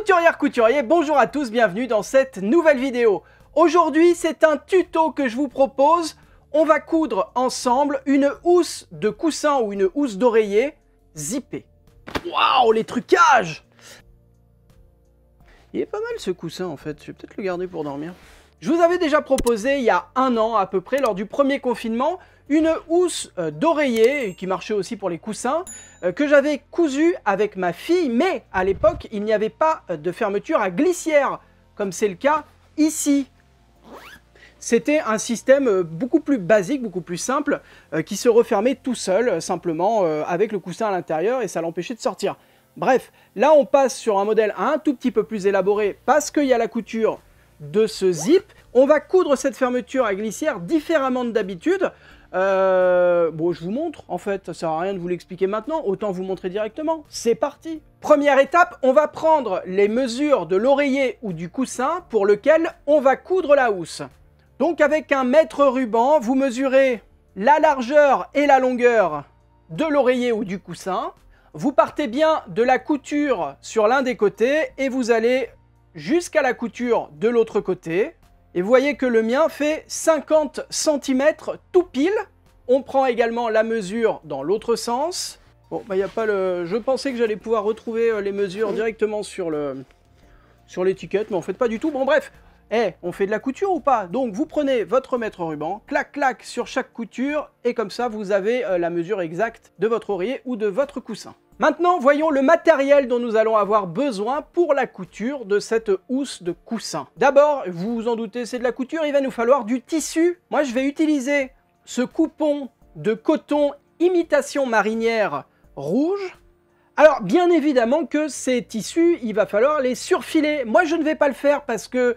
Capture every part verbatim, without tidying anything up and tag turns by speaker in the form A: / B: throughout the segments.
A: Couturière, couturier, bonjour à tous, bienvenue dans cette nouvelle vidéo. Aujourd'hui, c'est un tuto que je vous propose. On va coudre ensemble une housse de coussin ou une housse d'oreiller zippée. Waouh, les trucages! Il est pas mal ce coussin en fait, je vais peut-être le garder pour dormir. Je vous avais déjà proposé il y a un an à peu près, lors du premier confinement, une housse euh, d'oreiller, qui marchait aussi pour les coussins, euh, que j'avais cousue avec ma fille, mais à l'époque, il n'y avait pas de fermeture à glissière, comme c'est le cas ici. C'était un système beaucoup plus basique, beaucoup plus simple, euh, qui se refermait tout seul, simplement, euh, avec le coussin à l'intérieur, et ça l'empêchait de sortir. Bref, là on passe sur un modèle un tout petit peu plus élaboré, parce qu'il y a la couture de ce zip. On va coudre cette fermeture à glissière différemment de d'habitude. Euh, bon, je vous montre, en fait, ça sert à rien de vous l'expliquer maintenant, autant vous montrer directement. C'est parti! Première étape, on va prendre les mesures de l'oreiller ou du coussin pour lequel on va coudre la housse. Donc avec un mètre ruban, vous mesurez la largeur et la longueur de l'oreiller ou du coussin. Vous partez bien de la couture sur l'un des côtés et vous allez jusqu'à la couture de l'autre côté. Et vous voyez que le mien fait cinquante centimètres tout pile. On prend également la mesure dans l'autre sens. Bon, bah, y a pas le... Je pensais que j'allais pouvoir retrouver les mesures directement sur le... sur l'étiquette, mais en fait pas du tout. Bon bref, eh, on fait de la couture ou pas? Donc vous prenez votre mètre ruban, clac clac sur chaque couture, et comme ça vous avez euh, la mesure exacte de votre oreiller ou de votre coussin. Maintenant, voyons le matériel dont nous allons avoir besoin pour la couture de cette housse de coussin. D'abord, vous vous en doutez, c'est de la couture, il va nous falloir du tissu. Moi, je vais utiliser ce coupon de coton imitation marinière rouge. Alors, bien évidemment que ces tissus, il va falloir les surfiler. Moi, je ne vais pas le faire parce que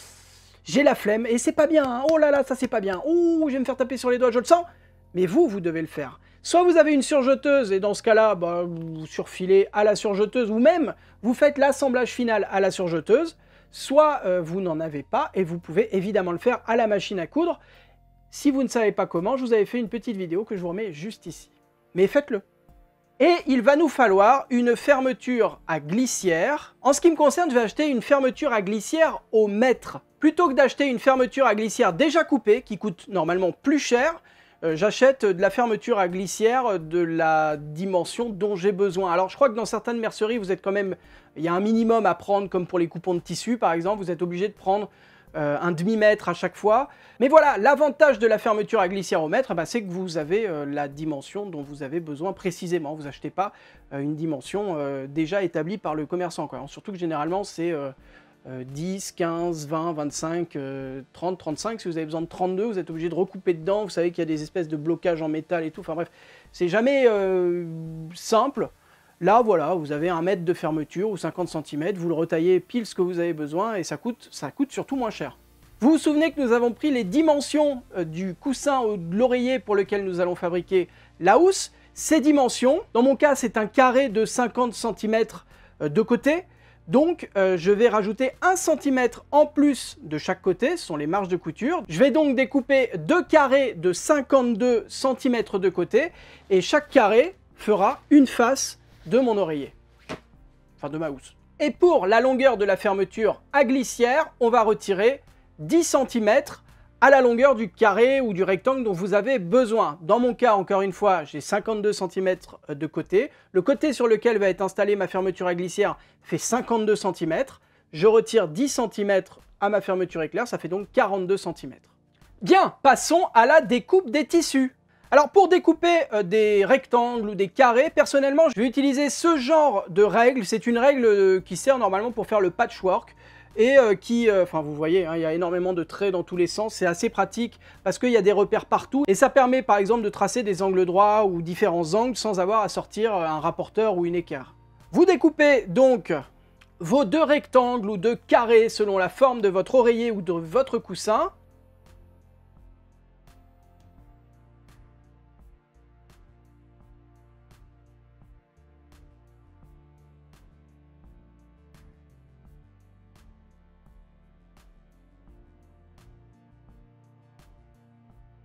A: j'ai la flemme et c'est pas bien. Hein. Oh là là, ça c'est pas bien. Ouh, je vais me faire taper sur les doigts, je le sens. Mais vous, vous devez le faire. Soit vous avez une surjeteuse et dans ce cas-là, bah, vous surfilez à la surjeteuse ou même vous faites l'assemblage final à la surjeteuse. Soit euh, vous n'en avez pas et vous pouvez évidemment le faire à la machine à coudre. Si vous ne savez pas comment, je vous avais fait une petite vidéo que je vous remets juste ici. Mais faites-le. Et il va nous falloir une fermeture à glissière. En ce qui me concerne, je vais acheter une fermeture à glissière au mètre. Plutôt que d'acheter une fermeture à glissière déjà coupée, qui coûte normalement plus cher, euh, j'achète de la fermeture à glissière de la dimension dont j'ai besoin. Alors je crois que dans certaines merceries, vous êtes quand même... il y a un minimum à prendre, comme pour les coupons de tissu par exemple, vous êtes obligé de prendre euh, un demi-mètre à chaque fois. Mais voilà, l'avantage de la fermeture à glissière au mètre, bah, c'est que vous avez euh, la dimension dont vous avez besoin précisément. Vous n'achetez pas euh, une dimension euh, déjà établie par le commerçant, quoi. Surtout que généralement c'est... Euh, Euh, dix, quinze, vingt, vingt-cinq, euh, trente, trente-cinq, si vous avez besoin de trente-deux, vous êtes obligé de recouper dedans, vous savez qu'il y a des espèces de blocages en métal et tout, enfin bref, c'est jamais euh, simple. Là, voilà, vous avez un mètre de fermeture ou cinquante centimètres, vous le retaillez pile ce que vous avez besoin et ça coûte, ça coûte surtout moins cher. Vous vous souvenez que nous avons pris les dimensions euh, du coussin ou de l'oreiller pour lequel nous allons fabriquer la housse. Ces dimensions, dans mon cas, c'est un carré de cinquante centimètres euh, de côté. Donc, euh, je vais rajouter un centimètre en plus de chaque côté, ce sont les marges de couture. Je vais donc découper deux carrés de cinquante-deux centimètres de côté, et chaque carré fera une face de mon oreiller, enfin de ma housse. Et pour la longueur de la fermeture à glissière, on va retirer dix centimètres à la longueur du carré ou du rectangle dont vous avez besoin. Dans mon cas, encore une fois, j'ai cinquante-deux centimètres de côté. Le côté sur lequel va être installée ma fermeture à glissière fait cinquante-deux centimètres. Je retire dix centimètres à ma fermeture éclair, ça fait donc quarante-deux centimètres. Bien, passons à la découpe des tissus. Alors pour découper euh, des rectangles ou des carrés, personnellement, je vais utiliser ce genre de règle. C'est une règle euh, qui sert normalement pour faire le patchwork. Et euh, qui, euh, enfin vous voyez, hein, il y a énormément de traits dans tous les sens, c'est assez pratique parce qu'il y a des repères partout et ça permet par exemple de tracer des angles droits ou différents angles sans avoir à sortir un rapporteur ou une équerre. Vous découpez donc vos deux rectangles ou deux carrés selon la forme de votre oreiller ou de votre coussin.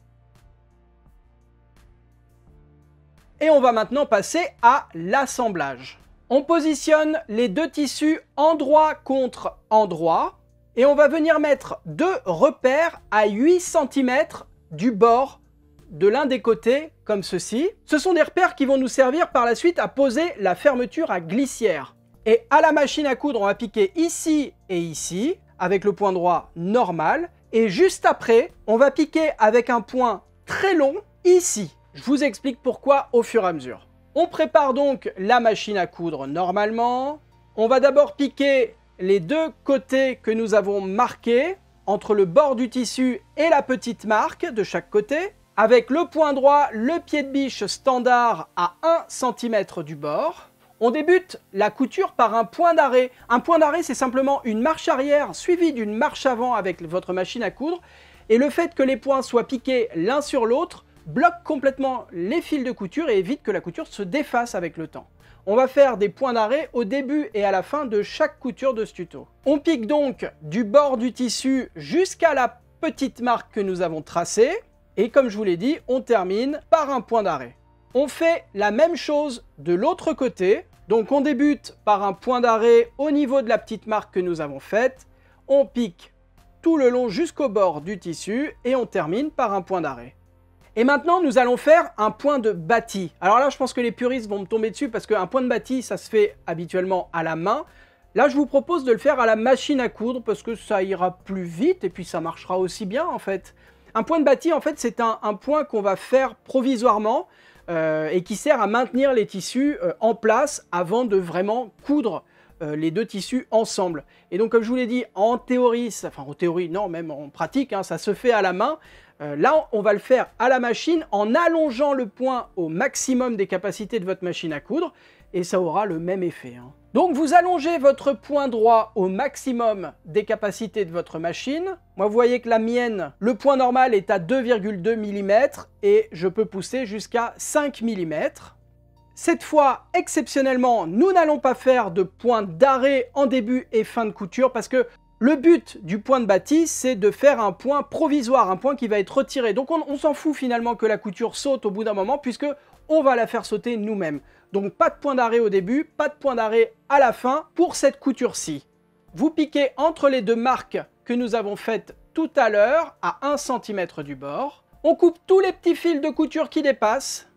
A: Et on va maintenant passer à l'assemblage. On positionne les deux tissus endroit contre endroit et on va venir mettre deux repères à huit centimètres du bord de l'un des côtés, comme ceci. Ce sont des repères qui vont nous servir par la suite à poser la fermeture à glissière. Et à la machine à coudre, on va piquer ici et ici, avec le point droit normal. Et juste après, on va piquer avec un point très long, ici. Je vous explique pourquoi au fur et à mesure. On prépare donc la machine à coudre normalement. On va d'abord piquer les deux côtés que nous avons marqués, entre le bord du tissu et la petite marque de chaque côté. Avec le point droit, le pied de biche standard à un centimètre du bord. On débute la couture par un point d'arrêt. Un point d'arrêt, c'est simplement une marche arrière suivie d'une marche avant avec votre machine à coudre. Et le fait que les points soient piqués l'un sur l'autre bloque complètement les fils de couture et évite que la couture se défasse avec le temps. On va faire des points d'arrêt au début et à la fin de chaque couture de ce tuto. On pique donc du bord du tissu jusqu'à la petite marque que nous avons tracée. Et comme je vous l'ai dit, on termine par un point d'arrêt. On fait la même chose de l'autre côté. Donc on débute par un point d'arrêt au niveau de la petite marque que nous avons faite. On pique tout le long jusqu'au bord du tissu et on termine par un point d'arrêt. Et maintenant, nous allons faire un point de bâti. Alors là, je pense que les puristes vont me tomber dessus parce qu'un point de bâti, ça se fait habituellement à la main. Là, je vous propose de le faire à la machine à coudre parce que ça ira plus vite et puis ça marchera aussi bien en fait. Un point de bâti, en fait, c'est un, un point qu'on va faire provisoirement euh, et qui sert à maintenir les tissus euh, en place avant de vraiment coudre euh, les deux tissus ensemble. Et donc, comme je vous l'ai dit, en théorie, ça, enfin en théorie, non, même en pratique, hein, ça se fait à la main. Euh, là, on va le faire à la machine en allongeant le point au maximum des capacités de votre machine à coudre et ça aura le même effet, hein. Donc vous allongez votre point droit au maximum des capacités de votre machine. Moi, vous voyez que la mienne, le point normal est à deux virgule deux millimètres et je peux pousser jusqu'à cinq millimètres. Cette fois, exceptionnellement, nous n'allons pas faire de point d'arrêt en début et fin de couture parce que le but du point de bâti, c'est de faire un point provisoire, un point qui va être retiré. Donc on, on s'en fout finalement que la couture saute au bout d'un moment puisque on va la faire sauter nous-mêmes. Donc pas de point d'arrêt au début, pas de point d'arrêt à la fin pour cette couture-ci. Vous piquez entre les deux marques que nous avons faites tout à l'heure à un centimètre du bord. On coupe tous les petits fils de couture qui dépassent.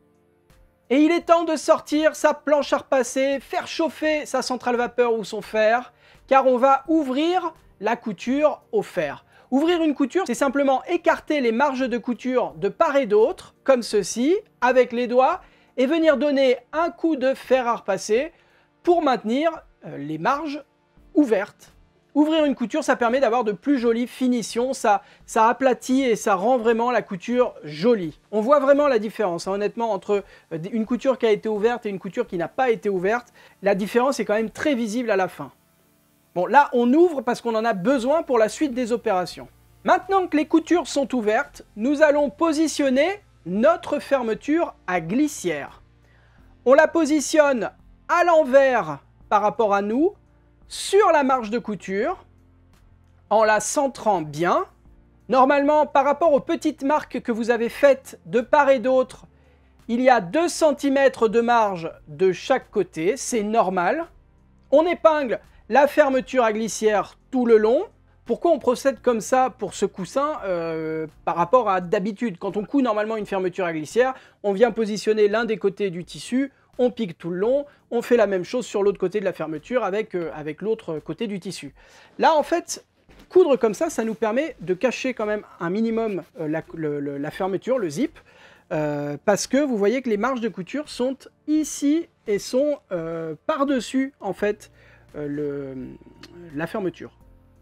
A: Et il est temps de sortir sa planche à repasser, faire chauffer sa centrale vapeur ou son fer, car on va ouvrir la couture au fer. Ouvrir une couture, c'est simplement écarter les marges de couture de part et d'autre, comme ceci, avec les doigts, et venir donner un coup de fer à repasser pour maintenir euh, les marges ouvertes. Ouvrir une couture, ça permet d'avoir de plus jolies finitions, ça, ça aplatit et ça rend vraiment la couture jolie. On voit vraiment la différence, hein, honnêtement, entre une couture qui a été ouverte et une couture qui n'a pas été ouverte. La différence est quand même très visible à la fin. Bon, là, on ouvre parce qu'on en a besoin pour la suite des opérations. Maintenant que les coutures sont ouvertes, nous allons positionner notre fermeture à glissière. On la positionne à l'envers par rapport à nous, sur la marge de couture, en la centrant bien. Normalement, par rapport aux petites marques que vous avez faites de part et d'autre, il y a deux centimètres de marge de chaque côté, c'est normal. On épingle la fermeture à glissière tout le long. Pourquoi on procède comme ça pour ce coussin euh, par rapport à d'habitude? Quand on coud normalement une fermeture à glissière, on vient positionner l'un des côtés du tissu, on pique tout le long, on fait la même chose sur l'autre côté de la fermeture avec, euh, avec l'autre côté du tissu. Là, en fait, coudre comme ça, ça nous permet de cacher quand même un minimum euh, la, le, le, la fermeture, le zip, euh, parce que vous voyez que les marges de couture sont ici et sont euh, par-dessus, en fait, euh, le, la fermeture.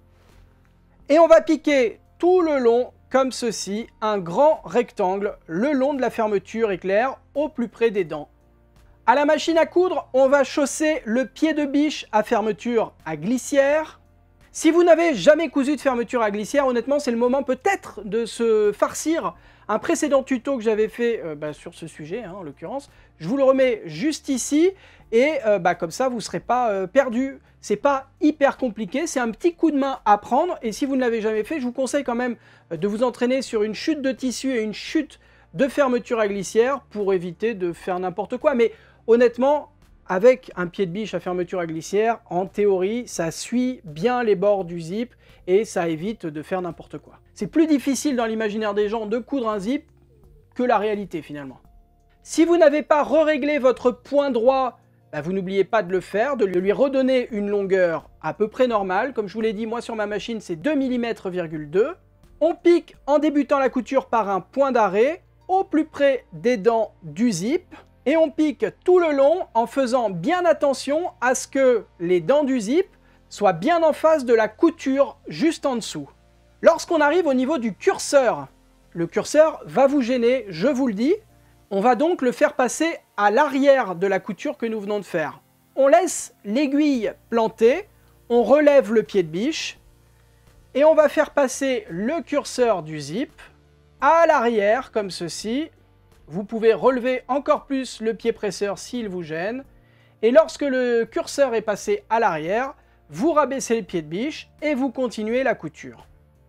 A: Et on va piquer tout le long, comme ceci, un grand rectangle le long de la fermeture éclair au plus près des dents. À la machine à coudre, on va chausser le pied de biche à fermeture à glissière. Si vous n'avez jamais cousu de fermeture à glissière, honnêtement, c'est le moment peut-être de se farcir un précédent tuto que j'avais fait euh, bah, sur ce sujet, hein, en l'occurrence. Je vous le remets juste ici et euh, bah, comme ça, vous ne serez pas euh, perdu. C'est pas hyper compliqué, c'est un petit coup de main à prendre et si vous ne l'avez jamais fait, je vous conseille quand même de vous entraîner sur une chute de tissu et une chute de fermeture à glissière pour éviter de faire n'importe quoi. Mais honnêtement, avec un pied de biche à fermeture à glissière, en théorie, ça suit bien les bords du zip et ça évite de faire n'importe quoi. C'est plus difficile dans l'imaginaire des gens de coudre un zip que la réalité finalement. Si vous n'avez pas re-réglé votre point droit, bah vous n'oubliez pas de le faire, de lui redonner une longueur à peu près normale. Comme je vous l'ai dit, moi sur ma machine, c'est deux millimètres virgule deux. On pique en débutant la couture par un point d'arrêt au plus près des dents du zip. Et on pique tout le long en faisant bien attention à ce que les dents du zip soient bien en face de la couture juste en dessous. Lorsqu'on arrive au niveau du curseur, le curseur va vous gêner, je vous le dis. On va donc le faire passer à l'arrière de la couture que nous venons de faire. On laisse l'aiguille plantée, on relève le pied de biche et on va faire passer le curseur du zip à l'arrière comme ceci. Vous pouvez relever encore plus le pied presseur s'il vous gêne. Et lorsque le curseur est passé à l'arrière, vous rabaissez le pied de biche et vous continuez la couture.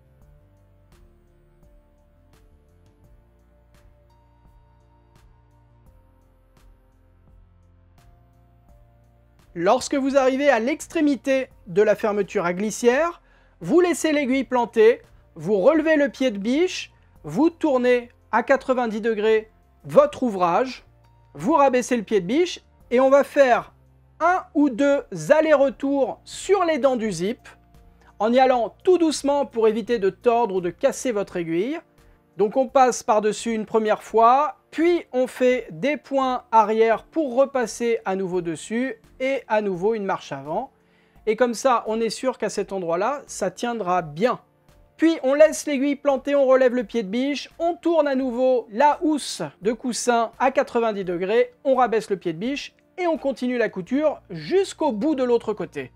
A: Lorsque vous arrivez à l'extrémité de la fermeture à glissière, vous laissez l'aiguille plantée, vous relevez le pied de biche, vous tournez à quatre-vingt-dix degrés votre ouvrage, vous rabaissez le pied de biche et on va faire un ou deux allers-retours sur les dents du zip en y allant tout doucement pour éviter de tordre ou de casser votre aiguille. Donc on passe par-dessus une première fois, puis on fait des points arrière pour repasser à nouveau dessus et à nouveau une marche avant. Et comme ça, on est sûr qu'à cet endroit-là, ça tiendra bien. Puis on laisse l'aiguille plantée, on relève le pied de biche, on tourne à nouveau la housse de coussin à quatre-vingt-dix degrés, on rabaisse le pied de biche et on continue la couture jusqu'au bout de l'autre côté.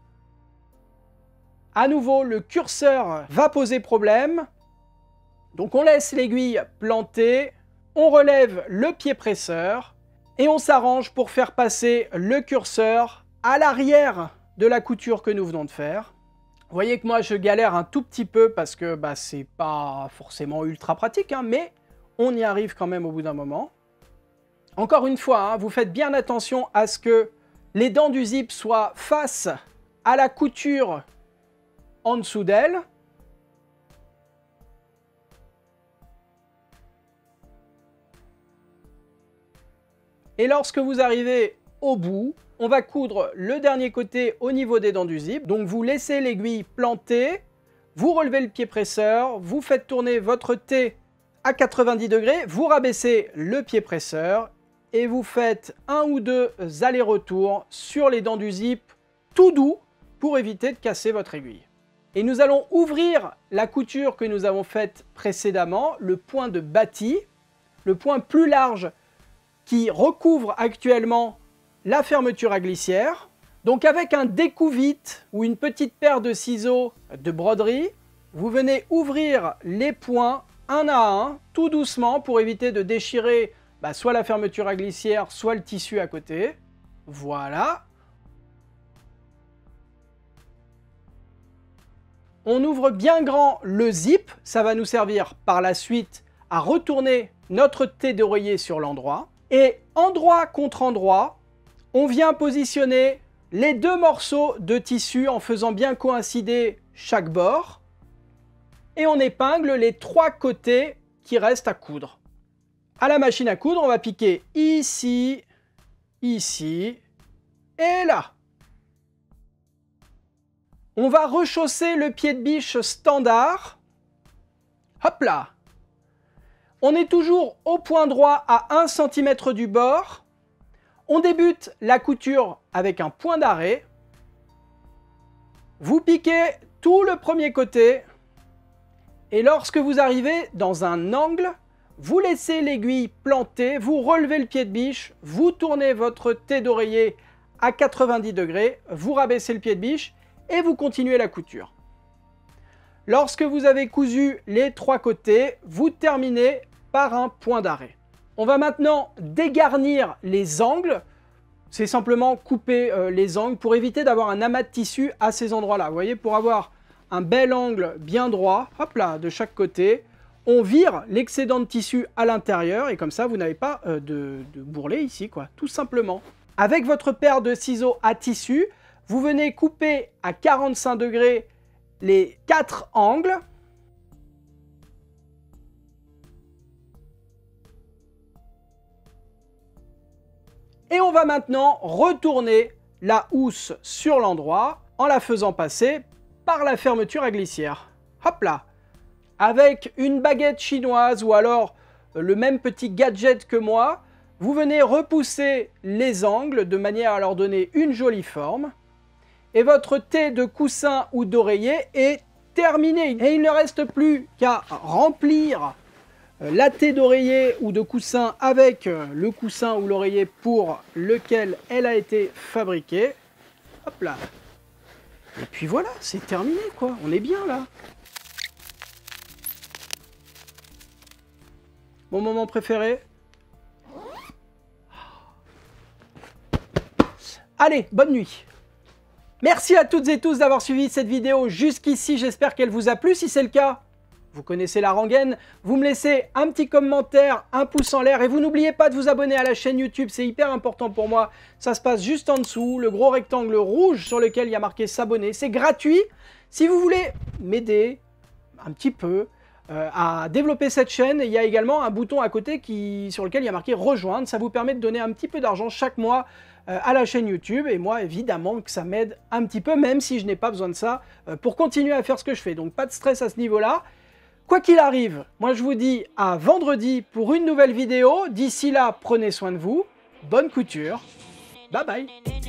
A: À nouveau, le curseur va poser problème. Donc on laisse l'aiguille plantée, on relève le pied presseur et on s'arrange pour faire passer le curseur à l'arrière de la couture que nous venons de faire. Vous voyez que moi je galère un tout petit peu parce que bah, c'est pas forcément ultra pratique, hein, mais on y arrive quand même au bout d'un moment. Encore une fois, hein, vous faites bien attention à ce que les dents du zip soient face à la couture en dessous d'elle. Et lorsque vous arrivez au bout, on va coudre le dernier côté au niveau des dents du zip. Donc vous laissez l'aiguille plantée, vous relevez le pied presseur, vous faites tourner votre T à quatre-vingt-dix degrés, vous rabaissez le pied presseur et vous faites un ou deux allers-retours sur les dents du zip tout doux pour éviter de casser votre aiguille. Et nous allons ouvrir la couture que nous avons faite précédemment, le point de bâti, le point plus large qui recouvre actuellement la fermeture à glissière. Donc avec un découvite ou une petite paire de ciseaux de broderie, vous venez ouvrir les points un à un, tout doucement pour éviter de déchirer bah, soit la fermeture à glissière, soit le tissu à côté. Voilà. On ouvre bien grand le zip, ça va nous servir par la suite à retourner notre T d'oreiller sur l'endroit. Et endroit contre endroit, on vient positionner les deux morceaux de tissu en faisant bien coïncider chaque bord. Et on épingle les trois côtés qui restent à coudre. À la machine à coudre, on va piquer ici, ici et là. On va rechausser le pied de biche standard. Hop là! On est toujours au point droit à un centimètre du bord. On débute la couture avec un point d'arrêt. Vous piquez tout le premier côté. Et lorsque vous arrivez dans un angle, vous laissez l'aiguille plantée, vous relevez le pied de biche, vous tournez votre T d'oreiller à quatre-vingt-dix degrés, vous rabaissez le pied de biche et vous continuez la couture. Lorsque vous avez cousu les trois côtés, vous terminez par un point d'arrêt. On va maintenant dégarnir les angles. C'est simplement couper euh, les angles pour éviter d'avoir un amas de tissu à ces endroits-là. Vous voyez, pour avoir un bel angle bien droit, hop là, de chaque côté, on vire l'excédent de tissu à l'intérieur et comme ça, vous n'avez pas euh, de, de bourrelet ici, quoi, tout simplement. Avec votre paire de ciseaux à tissu, vous venez couper à quarante-cinq degrés les quatre angles. Et on va maintenant retourner la housse sur l'endroit en la faisant passer par la fermeture à glissière. Hop là! Avec une baguette chinoise ou alors le même petit gadget que moi, vous venez repousser les angles de manière à leur donner une jolie forme. Et votre thé de coussin ou d'oreiller est terminé. Et il ne reste plus qu'à remplir la thé d'oreiller ou de coussin avec le coussin ou l'oreiller pour lequel elle a été fabriquée. Hop là. Et puis voilà, c'est terminé quoi, on est bien là. Mon moment préféré. Allez, bonne nuit. Merci à toutes et tous d'avoir suivi cette vidéo jusqu'ici, j'espère qu'elle vous a plu. Si c'est le cas, vous connaissez la rengaine, vous me laissez un petit commentaire, un pouce en l'air et vous n'oubliez pas de vous abonner à la chaîne YouTube, c'est hyper important pour moi. Ça se passe juste en dessous, le gros rectangle rouge sur lequel il y a marqué s'abonner. C'est gratuit. Si vous voulez m'aider un petit peu euh, à développer cette chaîne, il y a également un bouton à côté qui, sur lequel il y a marqué rejoindre. Ça vous permet de donner un petit peu d'argent chaque mois euh, à la chaîne YouTube. Et moi, évidemment, que ça m'aide un petit peu, même si je n'ai pas besoin de ça euh, pour continuer à faire ce que je fais. Donc pas de stress à ce niveau-là. Quoi qu'il arrive, moi je vous dis à vendredi pour une nouvelle vidéo. D'ici là, prenez soin de vous. Bonne couture. Bye bye.